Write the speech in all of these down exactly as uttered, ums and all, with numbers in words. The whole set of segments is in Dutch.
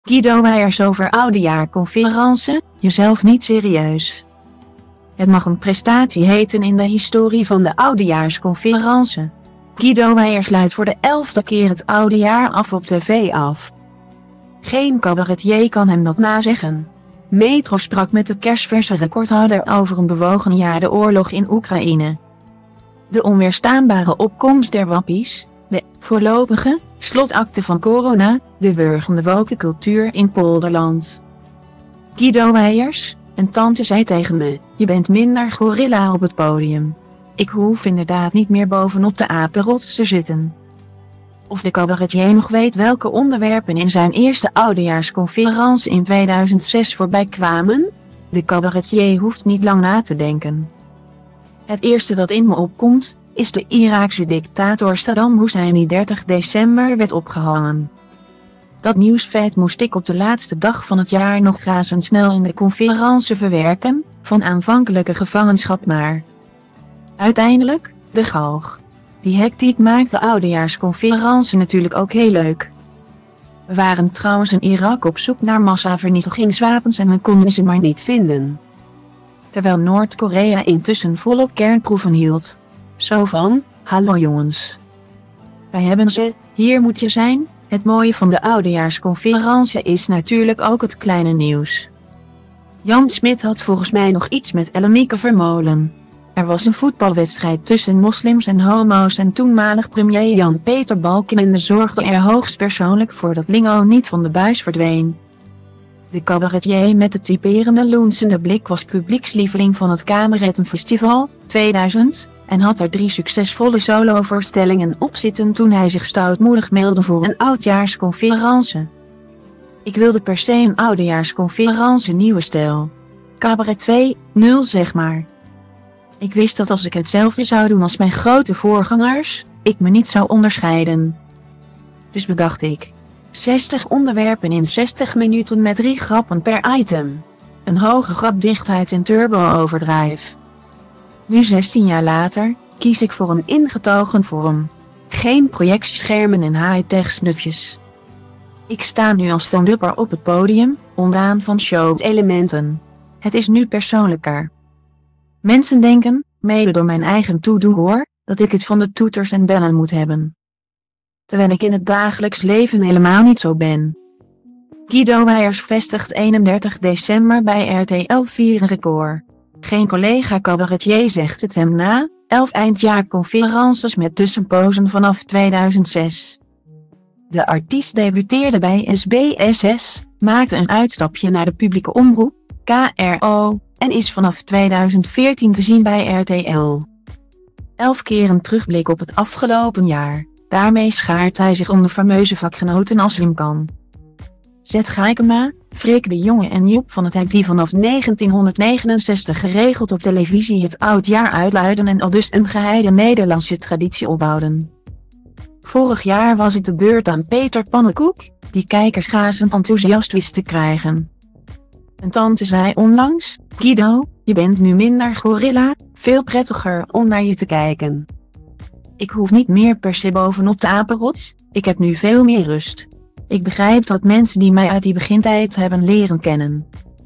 Guido Weijers over oudejaarconferentie, jezelf niet serieus. Het mag een prestatie heten in de historie van de oudejaarsconferentie. Guido Weijers luidt voor de elfde keer het oudejaar af op tv af. Geen cabaretier kan hem dat nazeggen. Metro sprak met de kerstverse recordhouder over een bewogen jaar, de oorlog in Oekraïne. De onweerstaanbare opkomst der wappies, de voorlopige slotakte van corona, de wurgende woke cultuur in Polderland. Guido Weijers, een tante zei tegen me, je bent minder gorilla op het podium. Ik hoef inderdaad niet meer bovenop de apenrots te zitten. Of de cabaretier nog weet welke onderwerpen in zijn eerste oudejaarsconferentie in tweeduizend zes voorbij kwamen? De cabaretier hoeft niet lang na te denken. Het eerste dat in me opkomt, is de Iraakse dictator Saddam Hussein die dertig december werd opgehangen. Dat nieuwsfeit moest ik op de laatste dag van het jaar nog razendsnel in de conferentie verwerken, van aanvankelijke gevangenschap naar uiteindelijk, de galg. Die hectiek maakt de oudejaarsconferentie natuurlijk ook heel leuk. We waren trouwens in Irak op zoek naar massavernietigingswapens en we konden ze maar niet vinden. Terwijl Noord-Korea intussen volop kernproeven hield. Zo van, hallo jongens. Wij hebben ze, hier moet je zijn. Het mooie van de oudejaarsconferentie is natuurlijk ook het kleine nieuws. Jan Smit had volgens mij nog iets met Ellemieke Vermolen. Er was een voetbalwedstrijd tussen moslims en homo's en toenmalig premier Jan-Peter Balkenende zorgde er hoogstpersoonlijk voor dat Lingo niet van de buis verdween. De cabaretier met de typerende loensende blik was publiekslieveling van het Kamerettenfestival tweeduizend en had er drie succesvolle solovoorstellingen op zitten toen hij zich stoutmoedig meldde voor een oudjaarsconferentie. Ik wilde per se een oudejaarsconferentie nieuwe stijl. Cabaret twee punt nul zeg maar. Ik wist dat als ik hetzelfde zou doen als mijn grote voorgangers, ik me niet zou onderscheiden. Dus bedacht ik. zestig onderwerpen in zestig minuten met drie grappen per item. Een hoge grapdichtheid in turbo-overdrive. Nu zestien jaar later, kies ik voor een ingetogen vorm. Geen projectieschermen en high-tech snufjes. Ik sta nu als stand-upper op het podium, ondaan van show-elementen. Het is nu persoonlijker. Mensen denken, mede door mijn eigen toedoen, dat ik het van de toeters en bellen moet hebben. Terwijl ik in het dagelijks leven helemaal niet zo ben. Guido Weijers vestigt eenendertig december bij R T L vier een record. Geen collega cabaretier zegt het hem na, elf eindjaarconferences met tussenpozen vanaf tweeduizend zes. De artiest debuteerde bij S B S S, maakte een uitstapje naar de publieke omroep, K R O, en is vanaf tweeduizend veertien te zien bij R T L. Elf keer een terugblik op het afgelopen jaar, daarmee schaart hij zich onder fameuze vakgenoten als Wim Kan, Zet Gaikema, Freek de Jonge en Joep van het Hek die vanaf negentienhonderdnegenenzestig geregeld op televisie het oudjaar uitluiden en aldus een geheide Nederlandse traditie opbouwden. Vorig jaar was het de beurt aan Peter Pannenkoek, die kijkers razend enthousiast wist te krijgen. Een tante zei onlangs, Guido, je bent nu minder gorilla, veel prettiger om naar je te kijken. Ik hoef niet meer per se bovenop de apenrots, ik heb nu veel meer rust. Ik begrijp dat mensen die mij uit die begintijd hebben leren kennen,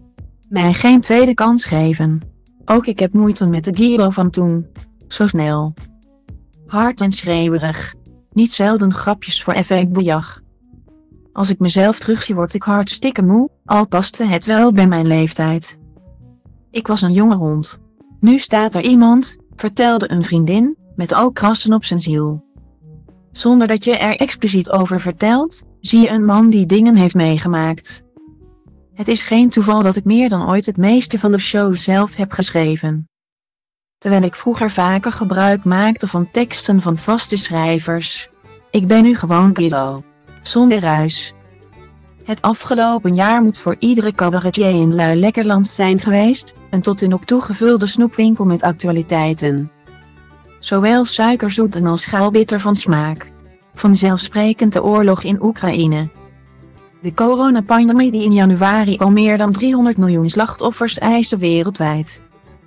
mij geen tweede kans geven. Ook ik heb moeite met de Guido van toen. Zo snel. Hard en schreeuwerig. Niet zelden grapjes voor effectbejag. Als ik mezelf terugzie word ik hartstikke moe, al paste het wel bij mijn leeftijd. Ik was een jonge hond. Nu staat er iemand, vertelde een vriendin, met ook krassen op zijn ziel. Zonder dat je er expliciet over vertelt, zie je een man die dingen heeft meegemaakt. Het is geen toeval dat ik meer dan ooit het meeste van de show zelf heb geschreven. Terwijl ik vroeger vaker gebruik maakte van teksten van vaste schrijvers. Ik ben nu gewoon Guido. Zonder ruis. Het afgelopen jaar moet voor iedere cabaretier in lui lekkerland zijn geweest, een tot in op toegevulde snoepwinkel met actualiteiten. Zowel suikerzoet en als schaalbitter van smaak. Vanzelfsprekend de oorlog in Oekraïne. De coronapandemie die in januari al meer dan driehonderd miljoen slachtoffers eiste wereldwijd.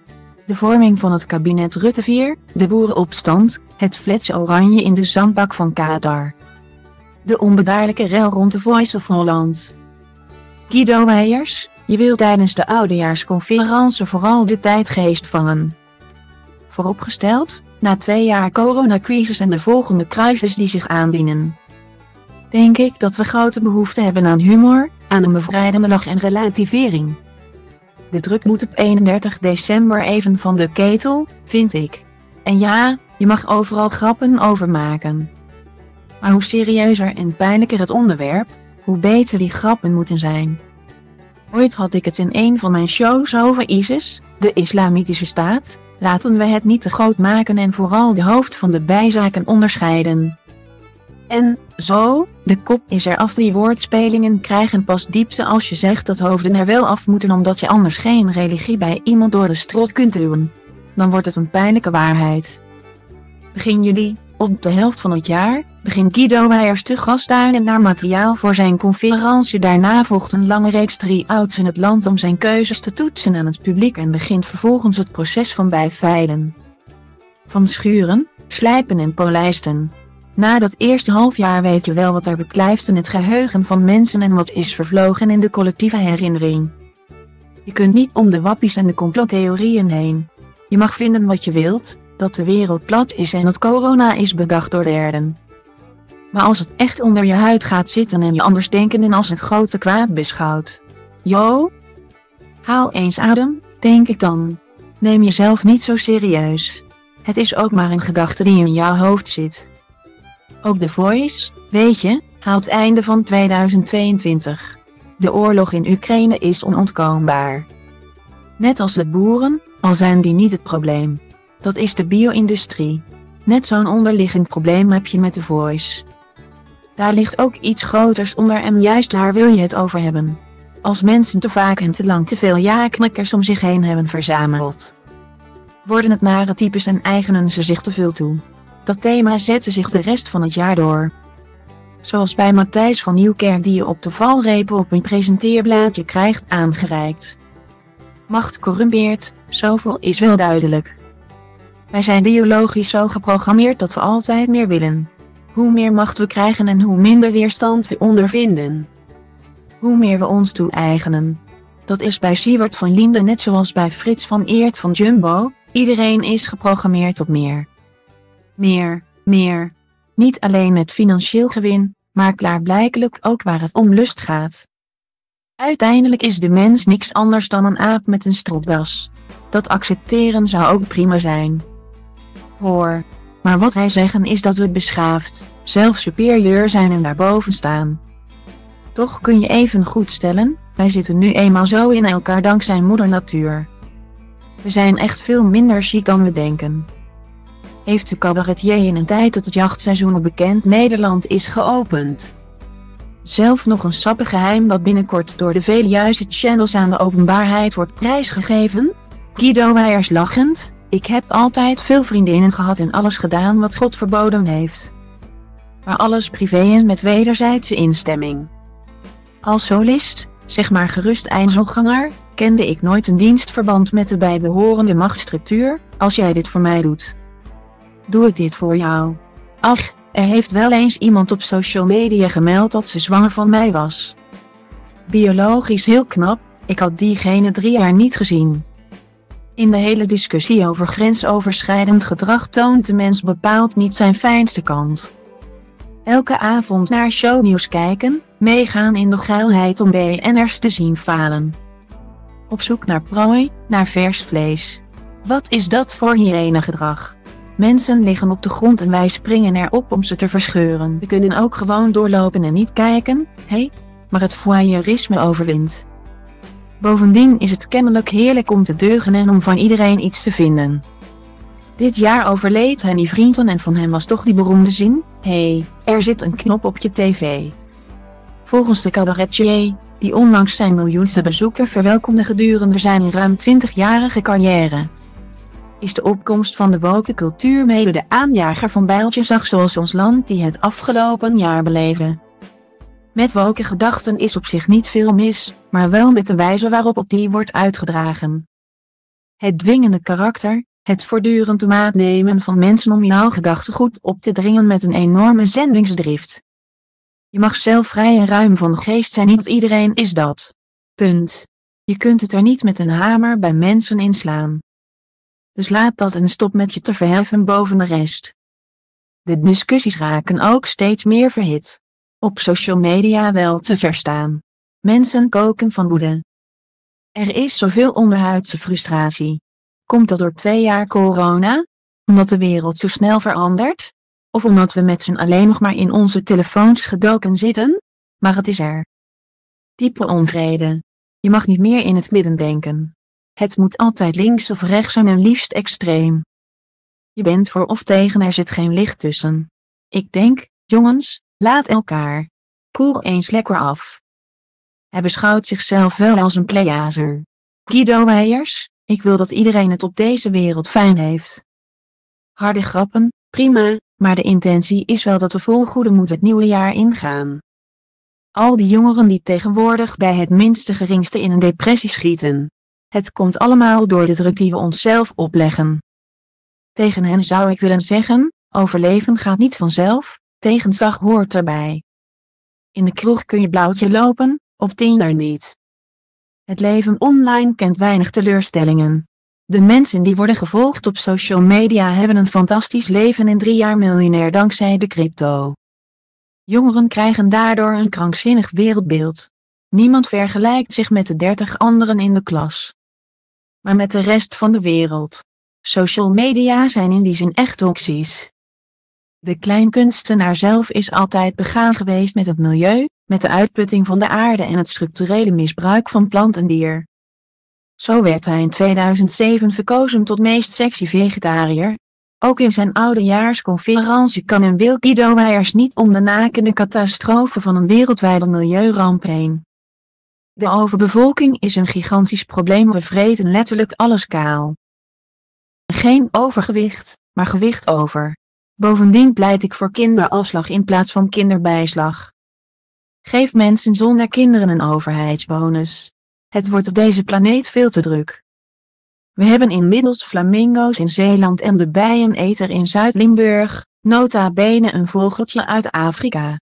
De vorming van het kabinet Rutte vier, de boerenopstand, het fletse oranje in de zandbak van Qatar. De onbedaarlijke rel rond de Voice of Holland. Guido Weijers, je wilt tijdens de oudejaarsconferentie vooral de tijdgeest vangen. Vooropgesteld, na twee jaar coronacrisis en de volgende crisis die zich aandienen, denk ik dat we grote behoefte hebben aan humor, aan een bevrijdende lach en relativering. De druk moet op eenendertig december even van de ketel, vind ik. En ja, je mag overal grappen over maken. Maar hoe serieuzer en pijnlijker het onderwerp, hoe beter die grappen moeten zijn. Ooit had ik het in een van mijn shows over ISIS, de Islamitische Staat. Laten we het niet te groot maken en vooral de hoofd van de bijzaken onderscheiden. En, zo, de kop is er af. Die woordspelingen krijgen pas diepte als je zegt dat hoofden er wel af moeten omdat je anders geen religie bij iemand door de strot kunt duwen. Dan wordt het een pijnlijke waarheid. Begin juli, op de helft van het jaar, begint Guido Weijers te gastduinen naar materiaal voor zijn conferentie. Daarna volgt een lange reeks try-outs in het land om zijn keuzes te toetsen aan het publiek en begint vervolgens het proces van bijveilen. Van schuren, slijpen en polijsten. Na dat eerste halfjaar weet je wel wat er beklijft in het geheugen van mensen en wat is vervlogen in de collectieve herinnering. Je kunt niet om de wappies en de complottheorieën heen. Je mag vinden wat je wilt, dat de wereld plat is en dat corona is bedacht door derden. Maar als het echt onder je huid gaat zitten en je anders denken en als het grote kwaad beschouwt. Jo? Haal eens adem, denk ik dan. Neem jezelf niet zo serieus. Het is ook maar een gedachte die in jouw hoofd zit. Ook The Voice, weet je, haalt einde van tweeduizend tweeëntwintig. De oorlog in Oekraïne is onontkoombaar. Net als de boeren, al zijn die niet het probleem. Dat is de bio-industrie. Net zo'n onderliggend probleem heb je met The Voice. Daar ligt ook iets groters onder en juist daar wil je het over hebben. Als mensen te vaak en te lang te veel ja-knikkers om zich heen hebben verzameld, worden het nare types en eigenen ze zich te veel toe. Dat thema zette zich de rest van het jaar door. Zoals bij Matthijs van Nieuwkerk die je op de valreep op een presenteerblaadje krijgt aangereikt. Macht corrumpeert, zoveel is wel duidelijk. Wij zijn biologisch zo geprogrammeerd dat we altijd meer willen. Hoe meer macht we krijgen en hoe minder weerstand we ondervinden. Hoe meer we ons toe-eigenen. Dat is bij Siewert van Linden net zoals bij Frits van Eert van Jumbo, iedereen is geprogrammeerd op meer. Meer, meer. Niet alleen met financieel gewin, maar klaarblijkelijk ook waar het om lust gaat. Uiteindelijk is de mens niks anders dan een aap met een stropdas. Dat accepteren zou ook prima zijn. Hoor. Maar wat wij zeggen is dat we beschaafd, zelfs superieur zijn en daarboven staan. Toch kun je even goed stellen, wij zitten nu eenmaal zo in elkaar dankzij moeder natuur. We zijn echt veel minder chic dan we denken. Heeft de cabaretier in een tijd dat het jachtseizoen op bekend Nederland is geopend zelf nog een sappig geheim dat binnenkort door de vele juiste channels aan de openbaarheid wordt prijsgegeven? Guido Weijers lachend, ik heb altijd veel vriendinnen gehad en alles gedaan wat God verboden heeft. Maar alles privé en met wederzijdse instemming. Als solist, zeg maar gerust eindselganger, kende ik nooit een dienstverband met de bijbehorende machtsstructuur. Als jij dit voor mij doet, doe ik dit voor jou. Ach, er heeft wel eens iemand op social media gemeld dat ze zwanger van mij was. Biologisch heel knap, ik had diegene drie jaar niet gezien. In de hele discussie over grensoverschrijdend gedrag toont de mens bepaald niet zijn fijnste kant. Elke avond naar shownieuws kijken, meegaan in de geilheid om B N'ers te zien falen. Op zoek naar prooi, naar vers vlees. Wat is dat voor hygiënegedrag? Mensen liggen op de grond en wij springen erop om ze te verscheuren. We kunnen ook gewoon doorlopen en niet kijken, hé? Hey? Maar het voyeurisme overwint. Bovendien is het kennelijk heerlijk om te deugen en om van iedereen iets te vinden. Dit jaar overleed Henny Vrienden en van hem was toch die beroemde zin, hé, hey, er zit een knop op je tv. Volgens de cabaretier, die onlangs zijn miljoenste bezoeker verwelkomde gedurende zijn ruim twintigjarige carrière, is de opkomst van de woke cultuur mede de aanjager van bijltjesdag zoals ons land die het afgelopen jaar beleefde. Met woke gedachten is op zich niet veel mis, maar wel met de wijze waarop op die wordt uitgedragen. Het dwingende karakter, het voortdurend de maat nemen van mensen om jouw gedachtegoed op te dringen met een enorme zendingsdrift. Je mag zelf vrij en ruim van geest zijn, niet iedereen is dat. Punt. Je kunt het er niet met een hamer bij mensen inslaan. Dus laat dat en stop met je te verheffen boven de rest. De discussies raken ook steeds meer verhit. Op social media wel te verstaan. Mensen koken van woede. Er is zoveel onderhuidse frustratie. Komt dat door twee jaar corona? Omdat de wereld zo snel verandert? Of omdat we met z'n alleen nog maar in onze telefoons gedoken zitten? Maar het is er. Diepe onvrede. Je mag niet meer in het midden denken. Het moet altijd links of rechts zijn en liefst extreem. Je bent voor of tegen, er zit geen licht tussen. Ik denk, jongens, laat elkaar. Koel eens lekker af. Hij beschouwt zichzelf wel als een pleaser. Guido Weijers, ik wil dat iedereen het op deze wereld fijn heeft. Harde grappen, prima, maar de intentie is wel dat we vol goede moed het nieuwe jaar ingaan. Al die jongeren die tegenwoordig bij het minste geringste in een depressie schieten. Het komt allemaal door de druk die we onszelf opleggen. Tegen hen zou ik willen zeggen, overleven gaat niet vanzelf, tegenslag hoort erbij. In de kroeg kun je blauwtje lopen, op Tinder niet. Het leven online kent weinig teleurstellingen. De mensen die worden gevolgd op social media hebben een fantastisch leven in drie jaar miljonair dankzij de crypto. Jongeren krijgen daardoor een krankzinnig wereldbeeld. Niemand vergelijkt zich met de dertig anderen in de klas. Maar met de rest van de wereld. Social media zijn in die zin echt toxisch. De kleinkunstenaar zelf is altijd begaan geweest met het milieu, met de uitputting van de aarde en het structurele misbruik van plant en dier. Zo werd hij in tweeduizend zeven verkozen tot meest sexy vegetariër. Ook in zijn oudejaarsconferentie kan en wil Guido Weijers niet om de nakende catastrofe van een wereldwijde milieuramp heen. De overbevolking is een gigantisch probleem, we vreten letterlijk alles kaal. Geen overgewicht, maar gewicht over. Bovendien pleit ik voor kinderafslag in plaats van kinderbijslag. Geef mensen zonder kinderen een overheidsbonus. Het wordt op deze planeet veel te druk. We hebben inmiddels flamingo's in Zeeland en de bijeneter in Zuid-Limburg, nota bene een vogeltje uit Afrika.